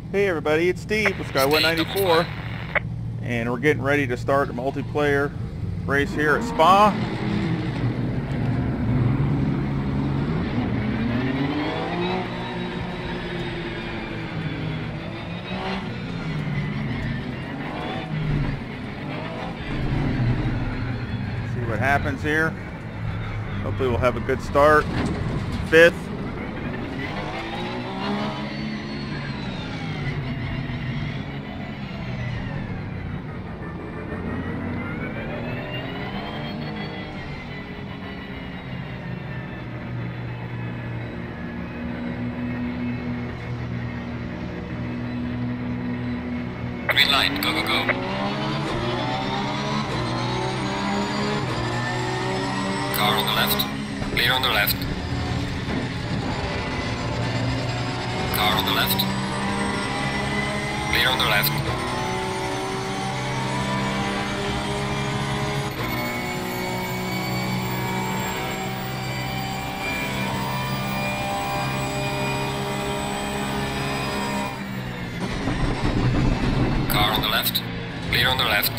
Hey everybody, it's Steve with Sky 194, and we're getting ready to start a multiplayer race here at Spa. See what happens here. Hopefully we'll have a good start. Fifth. Green light, go, go, go. Car on the left, clear on the left. Car on the left, clear on the left. Car on the left, clear on the left.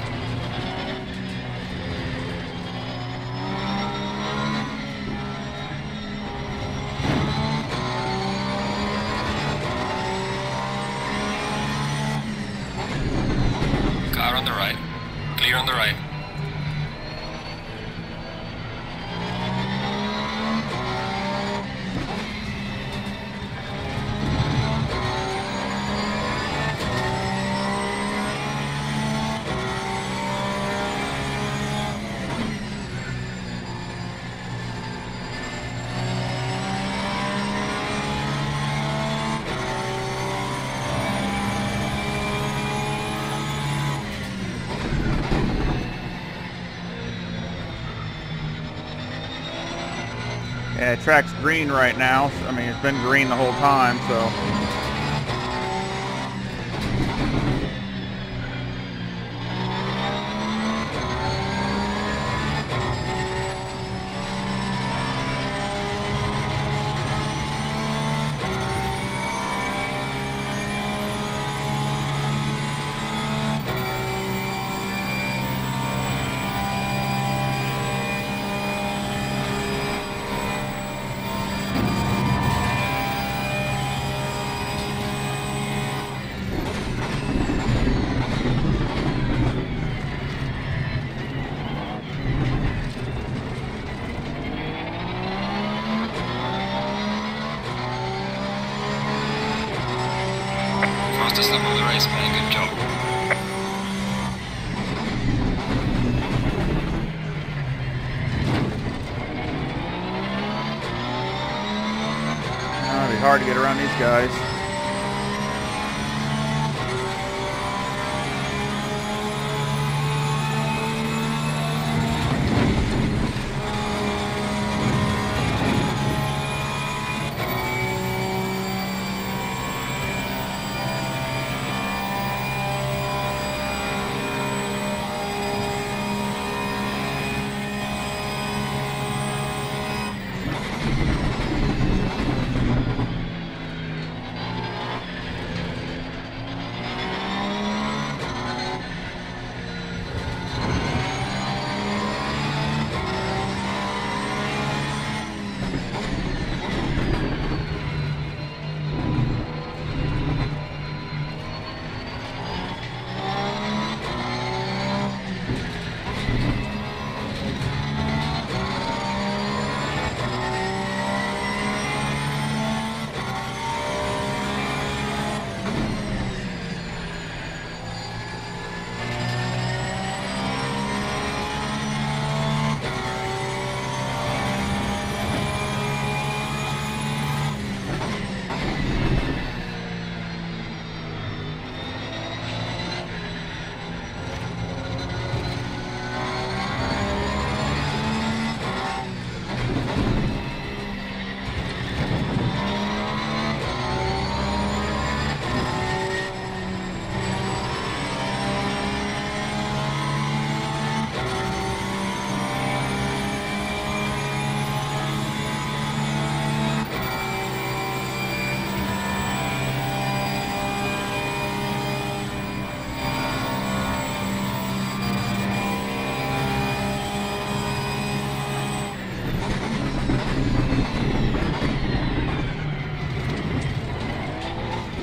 Car on the right, clear on the right. Yeah, track's green right now. I mean, it's been green the whole time, so. Fastest lap of the race, man, good job. It'll be hard to get around these guys.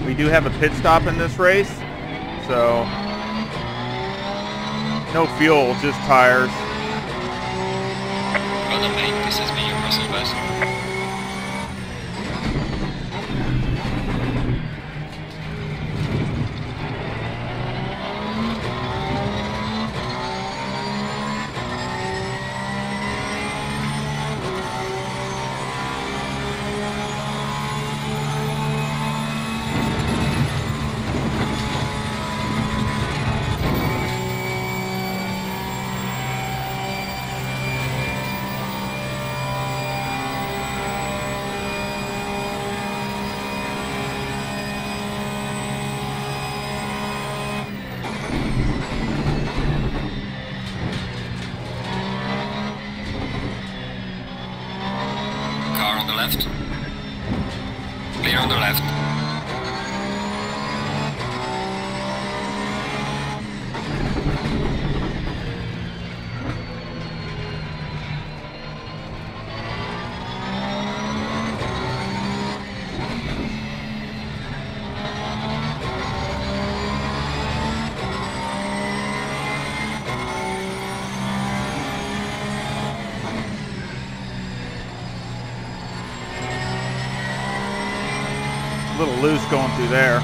We do have a pit stop in this race, so no fuel, just tires. Well done, mate. This has been your personal best. Car on the left. Clear on the left. A little loose going through there.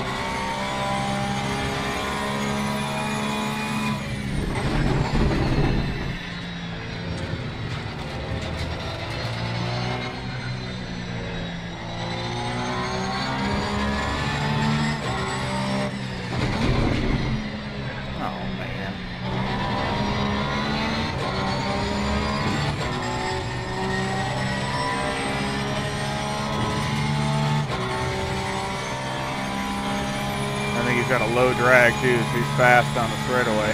He's got a low drag too, so he's fast on the straightaway.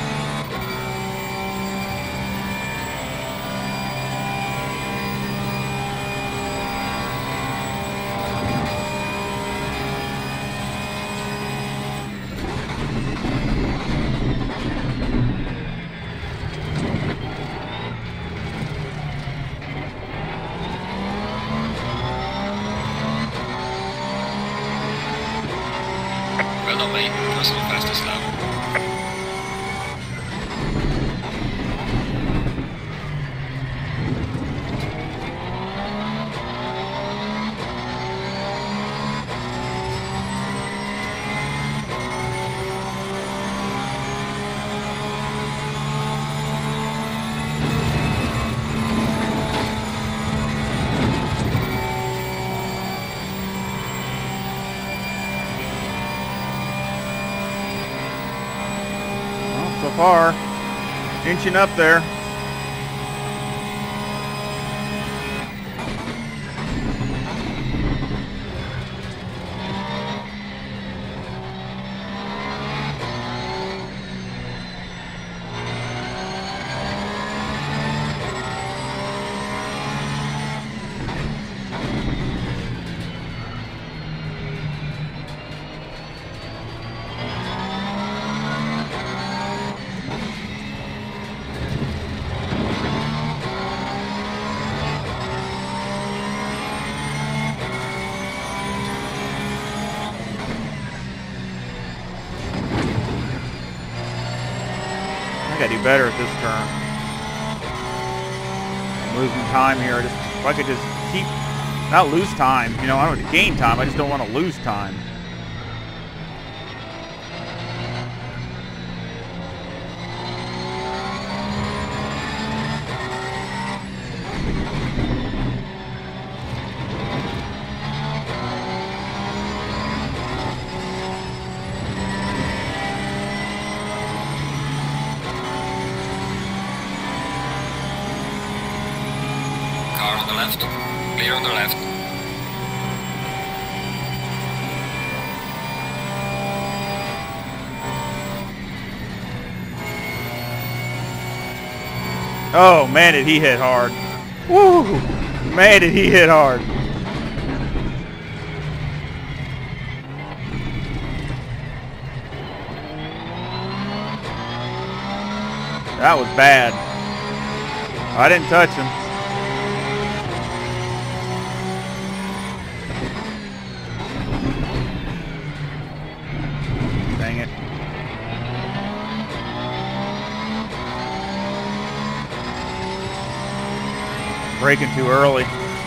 Well done, mate. Personal fastest lap. So far, inching up there. I gotta do better at this turn. I'm losing time here. If I could just keep, not lose time. You know, I don't want to gain time. I just don't want to lose time. Car on the left. Clear on the left. Oh man, did he hit hard. Woo! Man, did he hit hard. That was bad. I didn't touch him. Braking too early.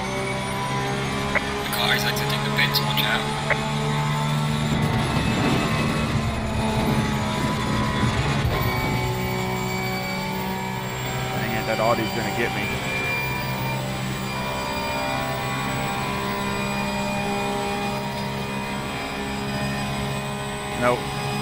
The car is exiting the pits, watch out. Dang it, that Audi's gonna get me. Nope.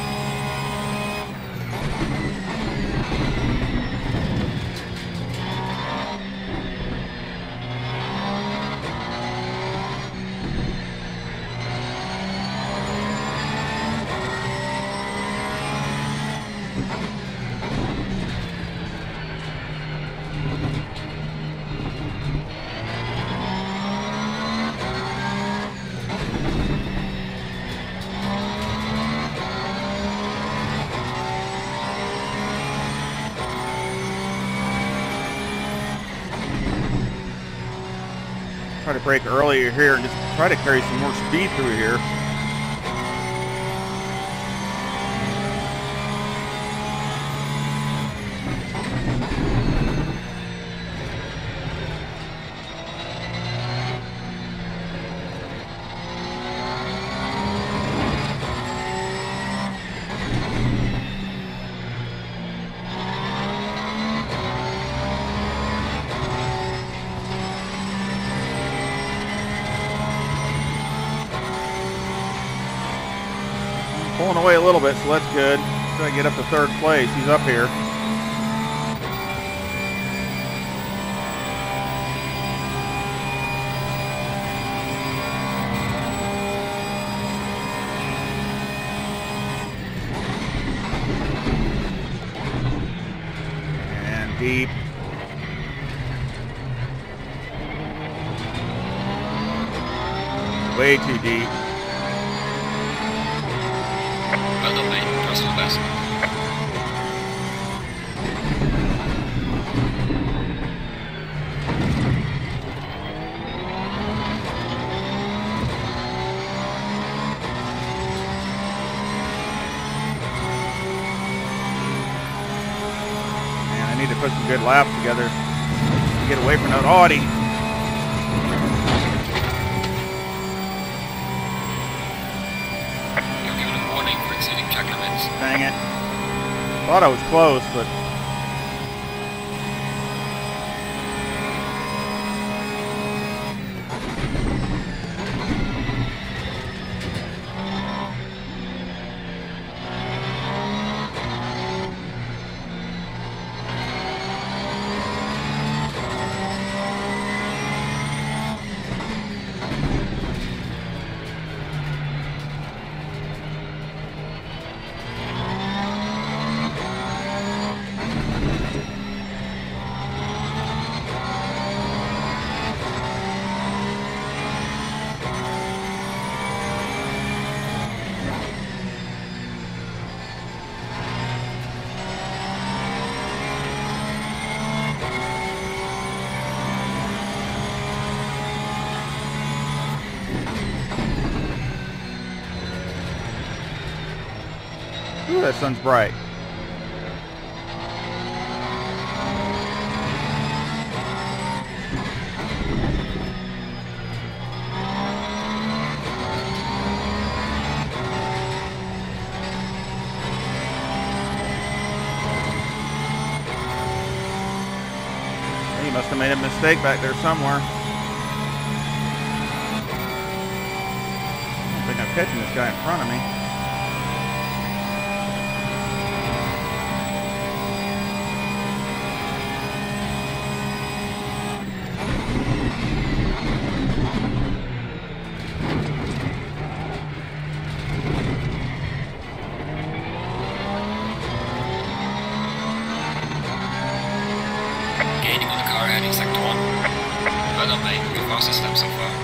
Try to brake earlier here and just try to carry some more speed through here. Pulling away a little bit, so that's good. Try to get up to third place. He's up here. And deep. Way too deep. Well done, mate. Personal best. Man, I need to put some good laps together to get away from that Audi. Dang it. Thought I was close, but... Ooh, that sun's bright. He must have made a mistake back there somewhere. I don't think I'm catching this guy in front of me. Gaining on the car heading sector 1. Well done, mate. Your fastest lap so far.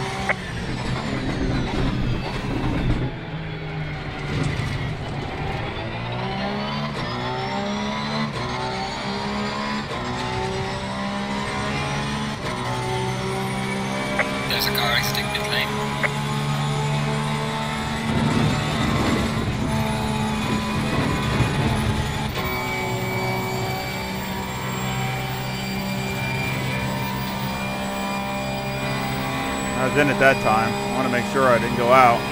There's a car exiting pit lane. was in at that time. I want to make sure I didn't go out.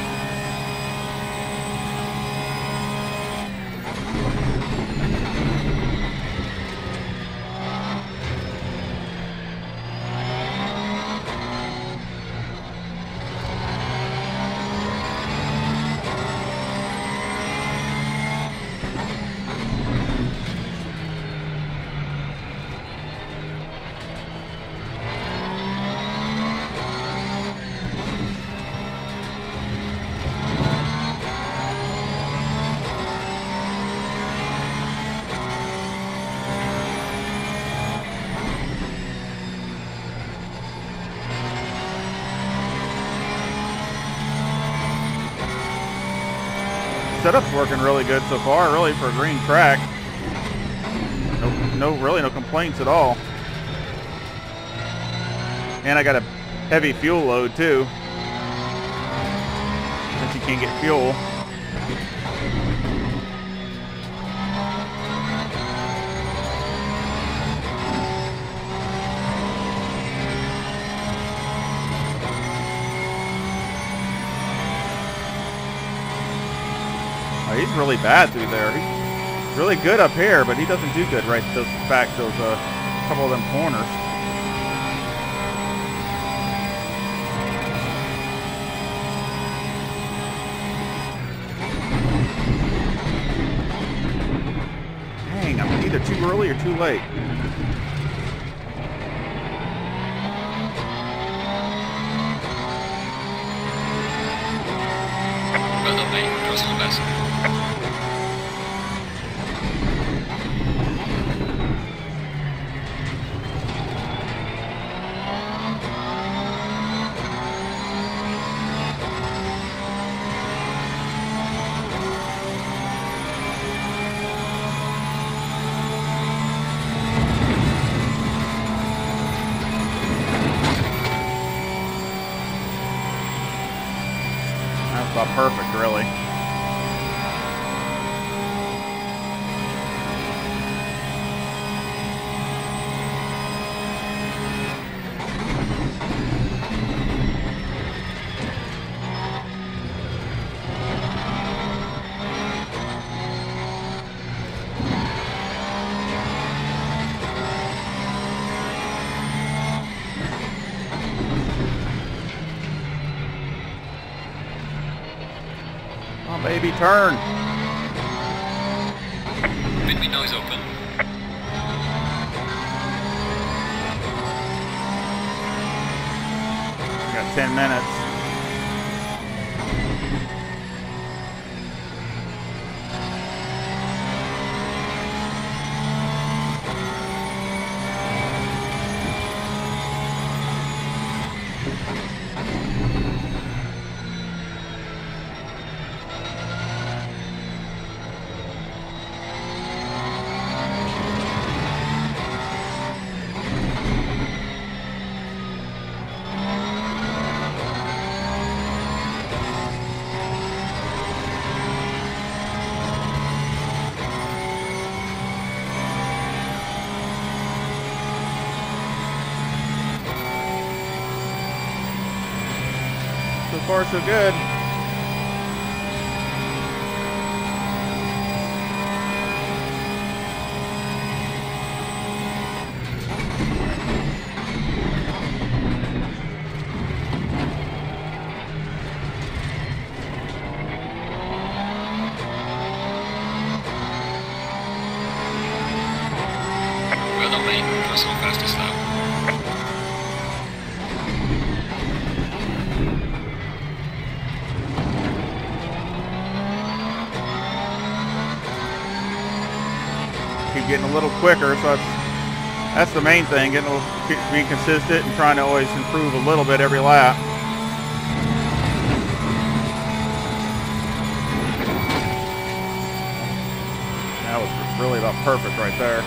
Setup's working really good so far, really, for a green track. Really no complaints at all. And I got a heavy fuel load too, since you can't get fuel. He's really bad through there. He's really good up here, but he doesn't do good right those couple of them corners. Dang, I'm either too early or too late. Well done, mate. Yours on best. About perfect, really. Baby, turn. Pit window is open. Got 10 minutes. So far, so good. Well done, mate. Yours on fastest now. Keep getting a little quicker, so that's the main thing, being consistent and trying to always improve a little bit every lap. That was really about perfect right there.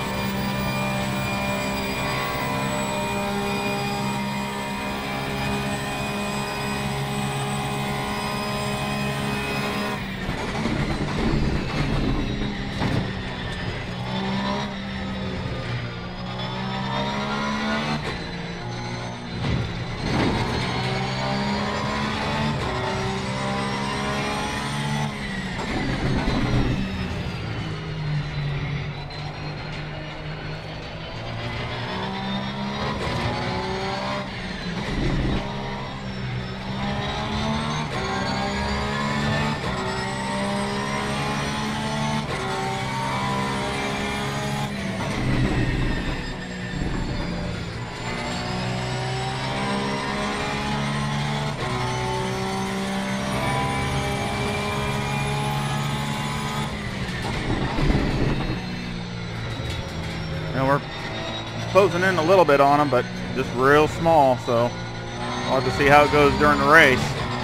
closing in a little bit on him, but just real small, so I'll have to see how it goes during the race.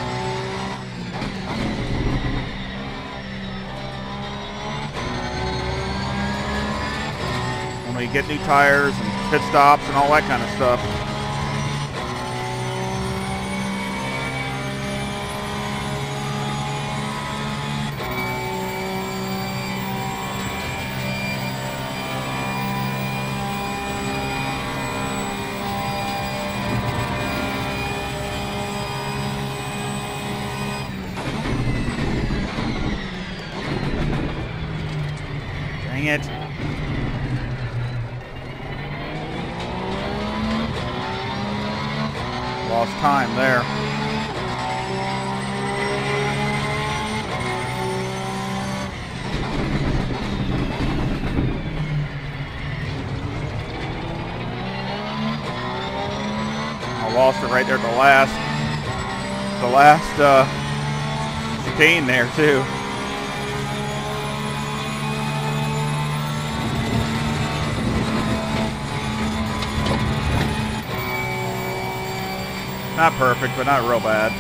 When we get new tires and pit stops and all that kind of stuff. Dang it. Lost time there. I lost it right there at the last chicane there too. Not perfect, but not real bad.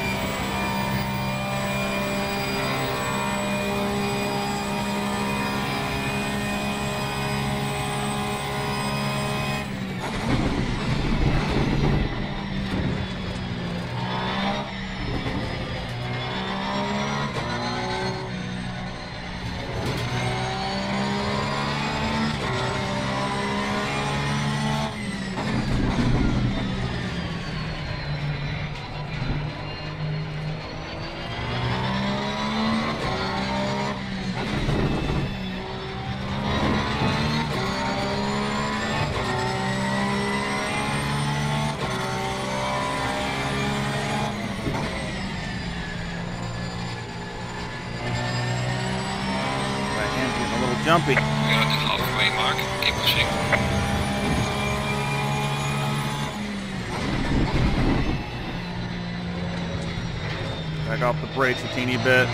Jumpy. We're at the halfway mark. Keep pushing. Back off the brakes a teeny bit.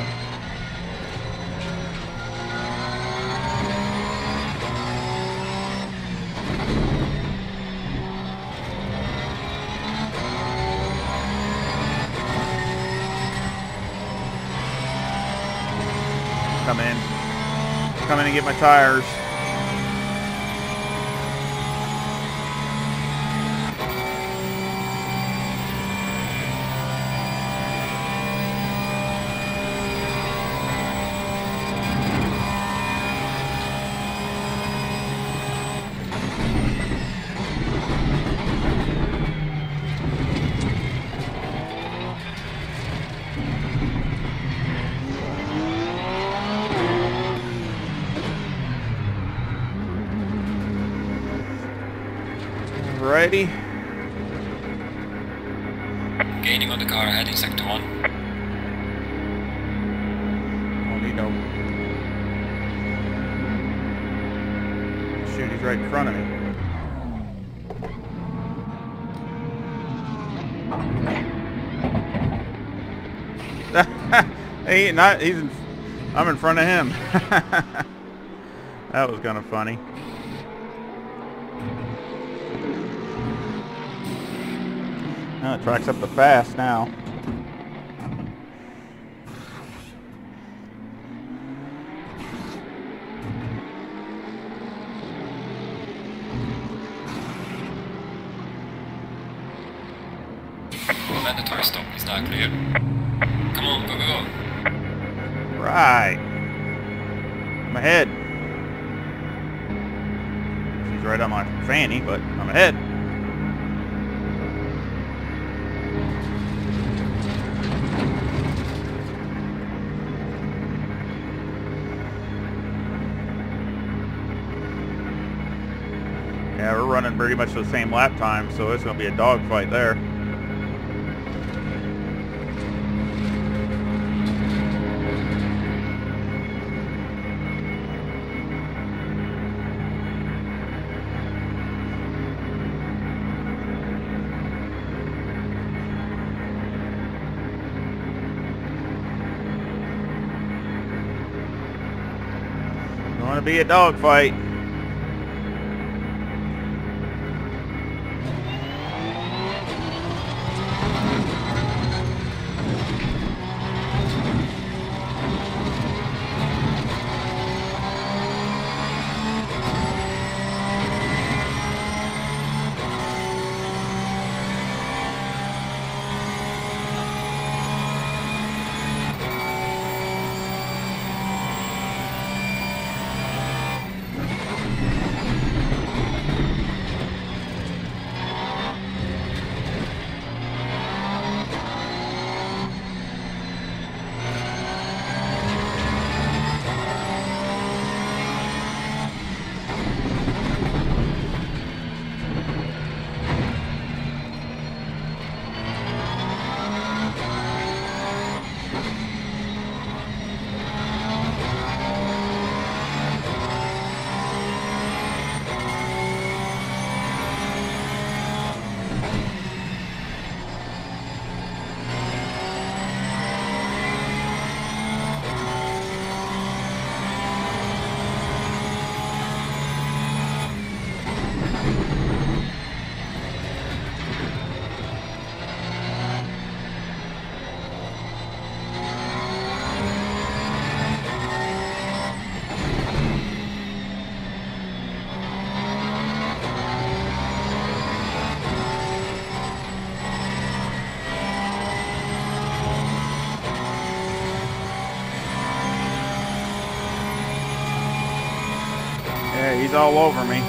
Come in and get my tires. Alrighty. Gaining on the car ahead in sector 1. Don't need no. Shoot, he's right in front of me. I'm in front of him. That was kind of funny. Oh, it tracks up the fast now. Mandatory stop is now clear. Come on, go, go, go. Right. I'm ahead. She's right on my fanny, but I'm ahead. Yeah, we're running pretty much the same lap time, so it's going to be a dogfight there. Going to be a dogfight. he's all over me.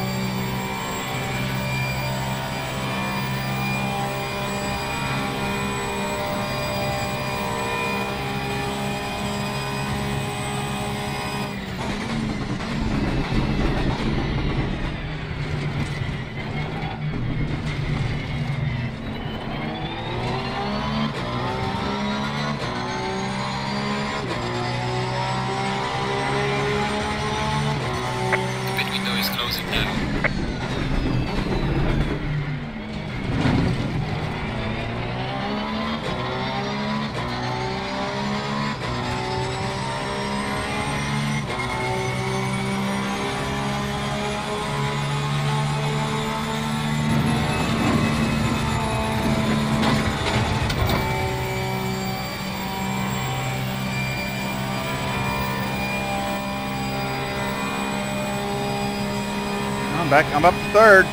I'm up to third.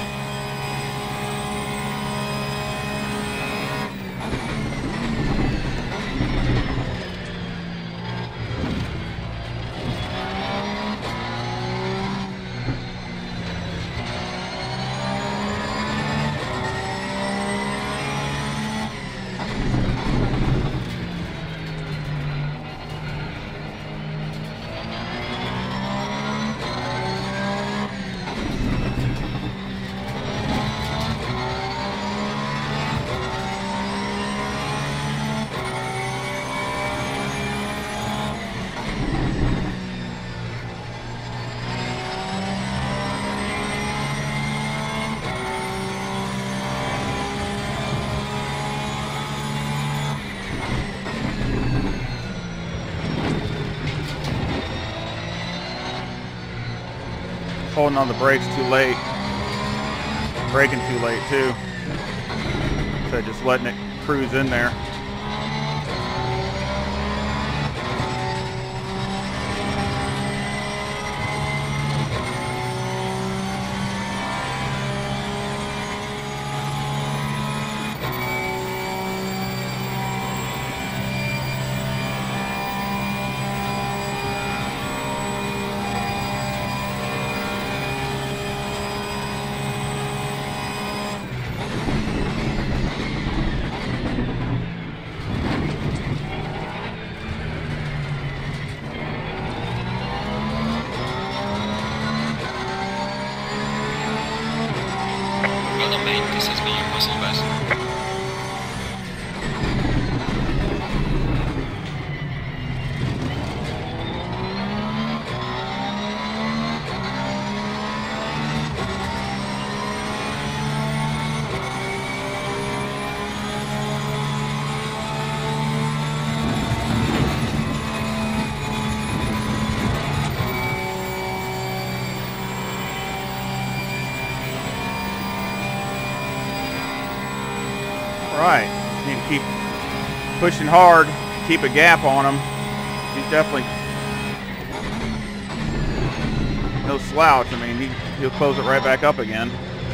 Holding on the brakes too late. Braking too late too. So just letting it cruise in there. This has been your muscle best. Right, need to keep pushing hard, keep a gap on him. He's definitely no slouch. I mean, he'll close it right back up again.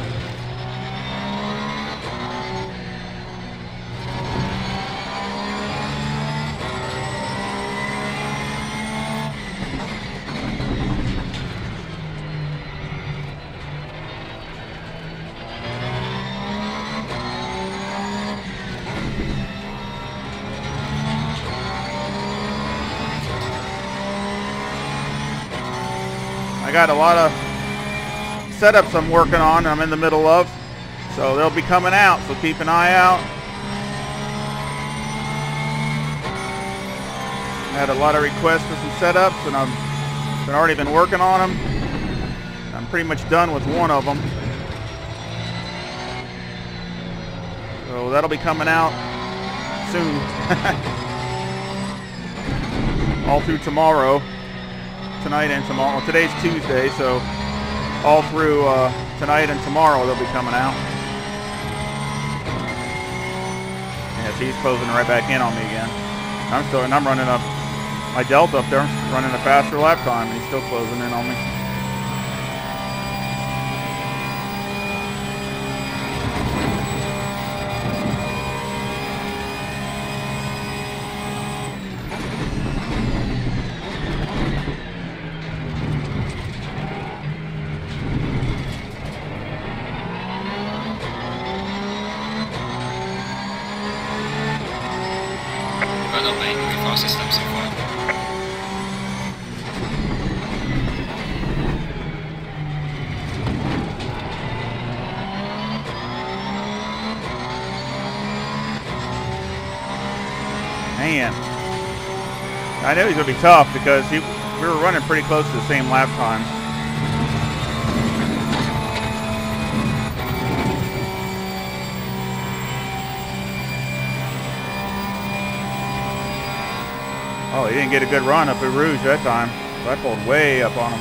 I got a lot of setups I'm working on, I'm in the middle of, so they'll be coming out, so keep an eye out. I had a lot of requests for some setups, and I've already been working on them. I'm pretty much done with one of them. So that'll be coming out soon. All through tomorrow. Tonight and tomorrow. Well, today's Tuesday, so all through tonight and tomorrow they'll be coming out. Yes, he's closing right back in on me again. I'm running up my Delta up there, running a faster lap time, and he's still closing in on me. car system so far. Man, I knew he was going to be tough because we were running pretty close to the same lap time. Oh, he didn't get a good run up at Rouge that time. So I pulled way up on him.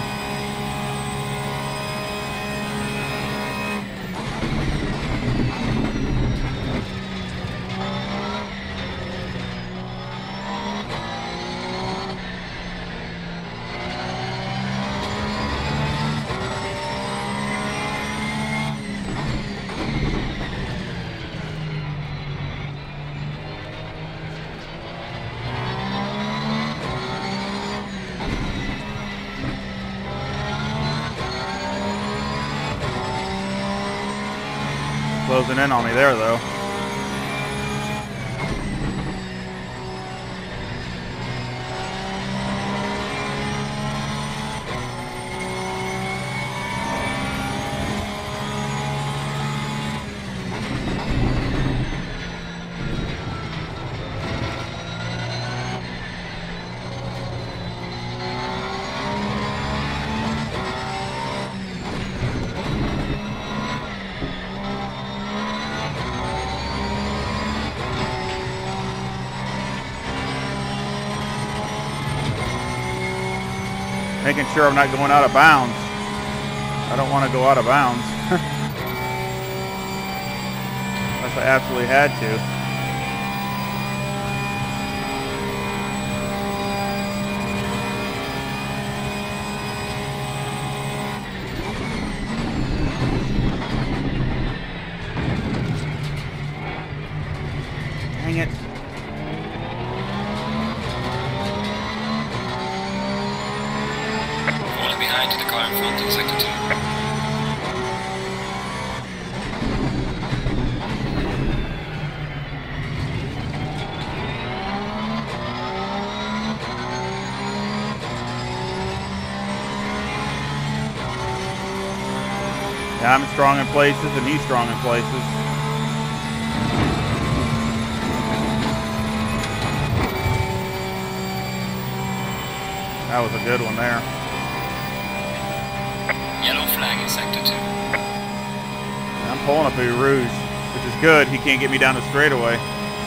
Closing in on me there, though. Making sure I'm not going out of bounds. I don't want to go out of bounds. Unless I absolutely had to. Dang it. Behind to the car in front in sector 2. Yeah, I'm strong in places and he's strong in places. That was a good one there. Yellow flag in sector 2. I'm pulling up a Rouge, which is good. He can't get me down the straightaway.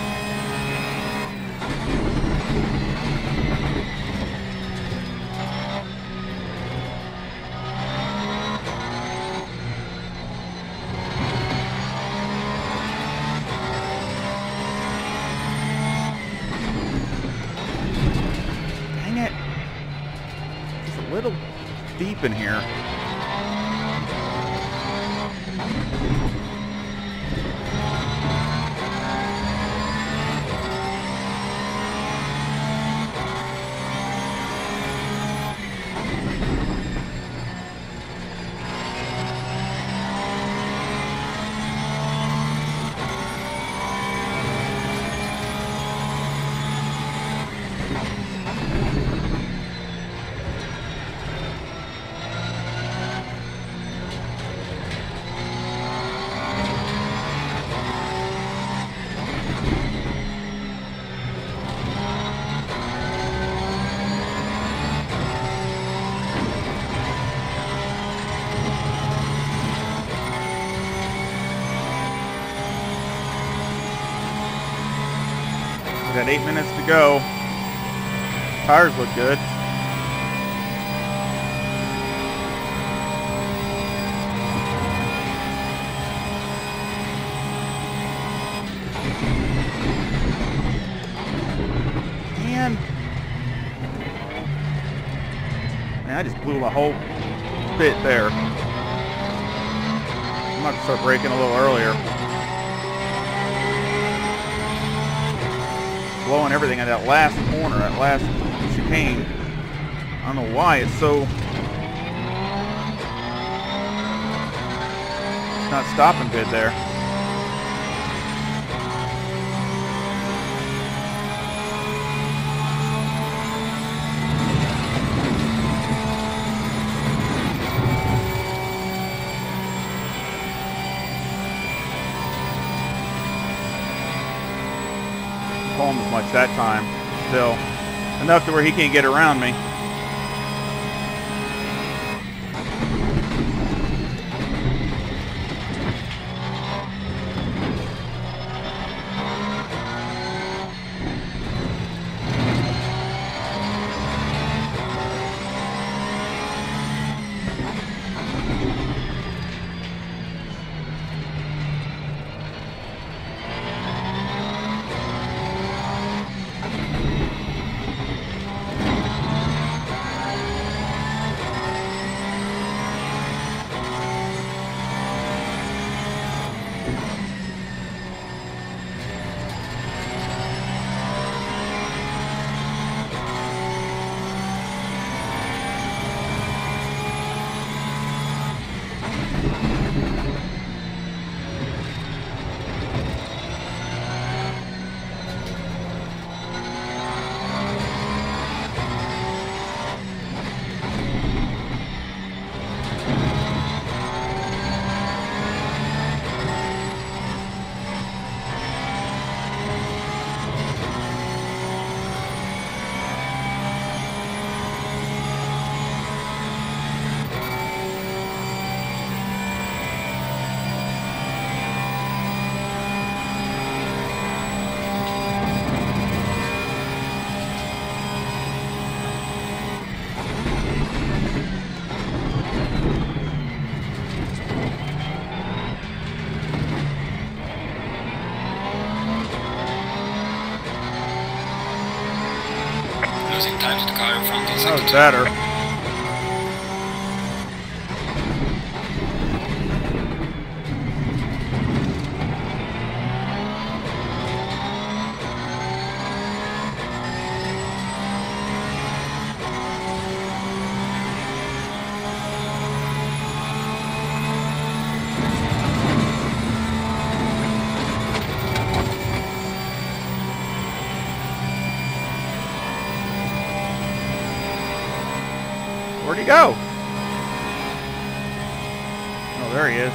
Dang it. It's a little deep in here. Got 8 minutes to go. Tires look good. Man, I just blew the whole bit there. I'm going to start braking a little earlier. Blowing everything at that last corner, that last chicane. I don't know why it's so... It's not stopping good there. much that time. Still, enough to where he can't get around me. Losing time to the car in front on That sector was 2. better. Where'd he go? Oh, there he is.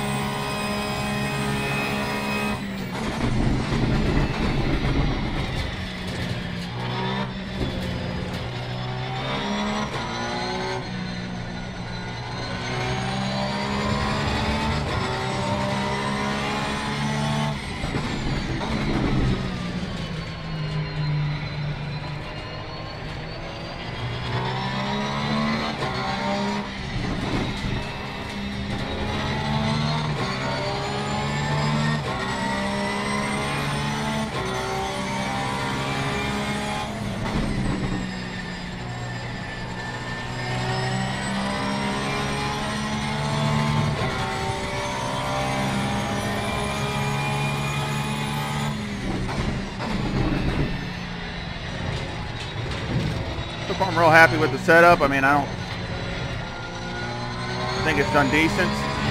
I'm real happy with the setup. I mean, I don't think it's done decent.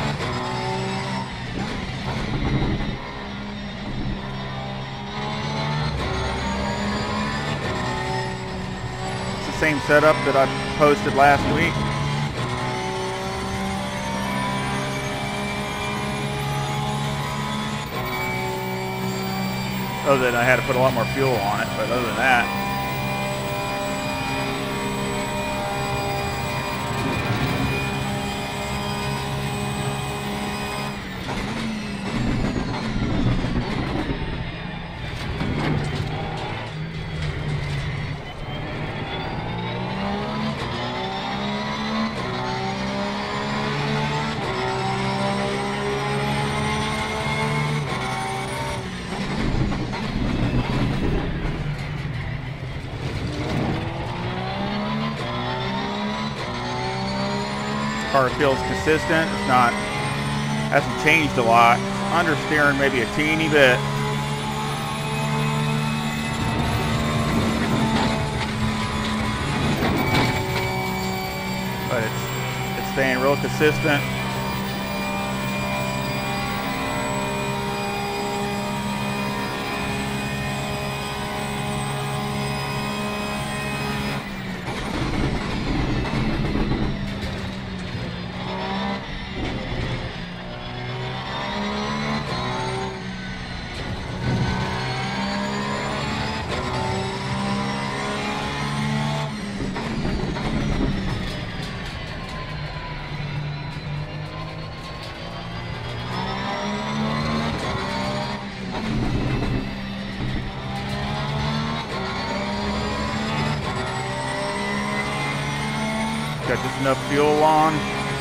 It's the same setup that I posted last week. Other than I had to put a lot more fuel on it, but other than that. Car feels consistent. It's not, hasn't changed a lot. Understeering maybe a teeny bit. But it's staying real consistent. got just enough fuel on.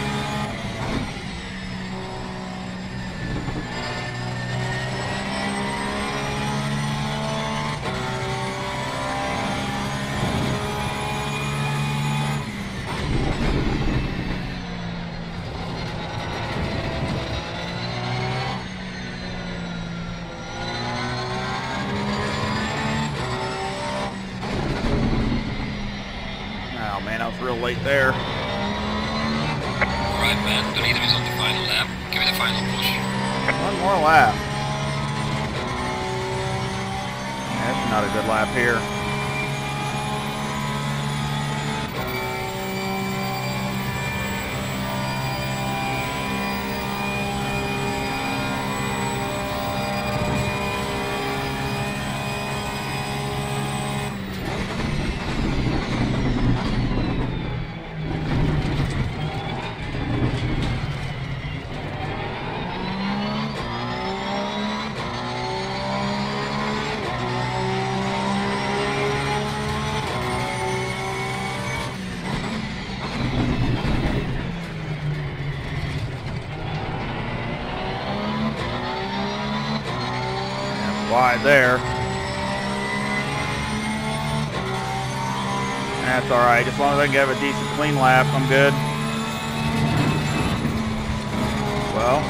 Oh man, I was real late there. Alright man, the leader is on the final lap. Give it a final push. One more lap. That's not a good lap here. Wide there. That's alright. As long as I can have a decent clean lap, I'm good. Well.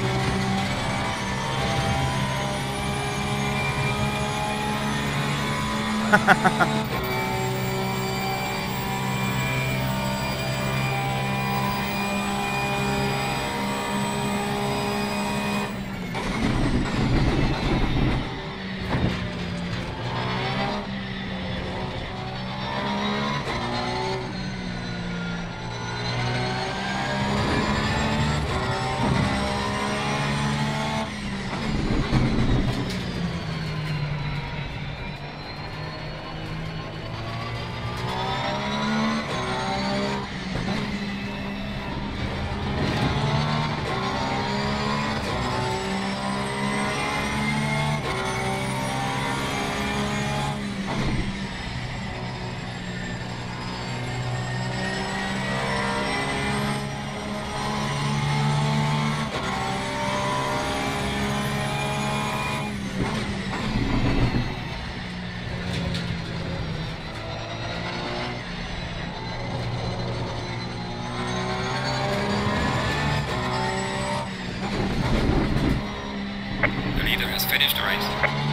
Finished the race.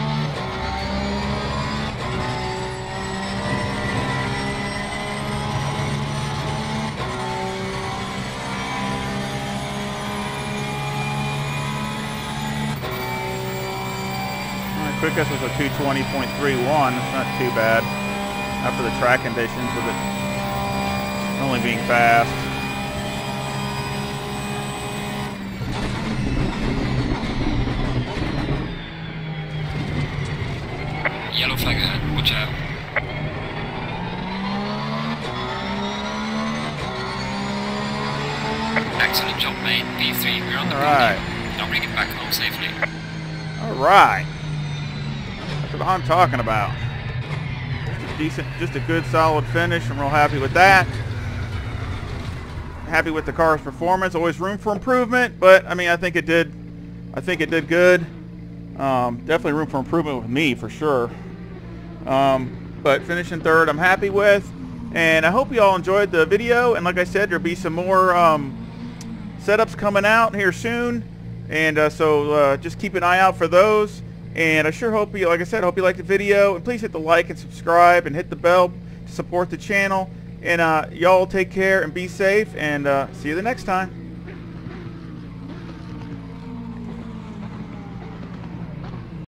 Quickest was a 220.31. That's not too bad after the track conditions with it only being fast. Yellow flag ahead, watch out. Excellent job mate, P3, we're on the podium. Now bring it back home safely. Alright. That's what I'm talking about. Just a good solid finish. I'm real happy with that. Happy with the car's performance. Always room for improvement, but I mean I think it did good. Definitely room for improvement with me for sure. But finishing third I'm happy with, and I hope you all enjoyed the video, and like I said, there'll be some more setups coming out here soon, and so just keep an eye out for those. And I sure hope you, like I said, hope you liked the video, and please hit the like and subscribe and hit the bell to support the channel, and y'all take care and be safe, and see you the next time.